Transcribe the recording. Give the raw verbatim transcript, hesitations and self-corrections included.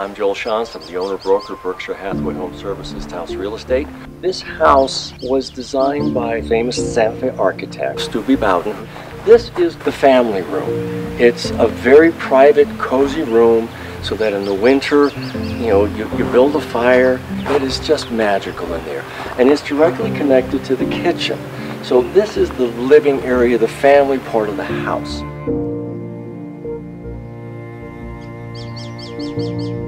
I'm Joel Schantz. I'm the owner-broker of Berkshire Hathaway Home Services, Taos Real Estate. This house was designed by famous Santa Fe architect, Stubby Bowden. This is the family room. It's a very private, cozy room so that in the winter, you know, you, you build a fire. It is just magical in there. And it's directly connected to the kitchen. So this is the living area, the family part of the house.